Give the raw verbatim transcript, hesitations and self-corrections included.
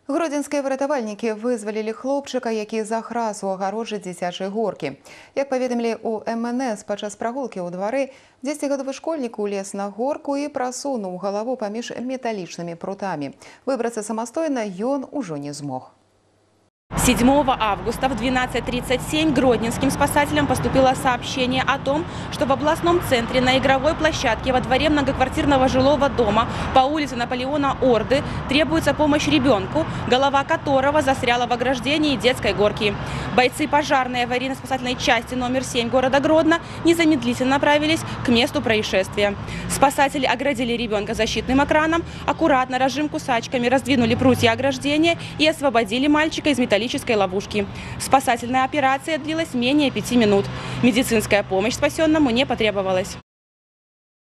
Гродзенскія выратавальнікі вызвалілі хлопчыка, які захрас у агароджы дзіцячай горкі. Як паведамілі ў эм эн эс, падчас прагулкі ў двары дзесяцігадовы школьнік улез на горку і прасунуў галаву паміж металлічнымі прутамі. Выбрацца самастойна ён ужо не змог. седьмого августа в двенадцать тридцать семь гродненским спасателям поступило сообщение о том, что в областном центре на игровой площадке во дворе многоквартирного жилого дома по улице Наполеона Орды требуется помощь ребенку, голова которого застряла в ограждении детской горки. Бойцы пожарной аварийно-спасательной части номер семь города Гродно незамедлительно направились к месту происшествия. Спасатели оградили ребенка защитным экраном, аккуратно, разжим кусачками, раздвинули прутья ограждения и освободили мальчика из металлической ловушки. Спасательная операция длилась менее пяти минут. Медицинская помощь спасенному не потребовалась.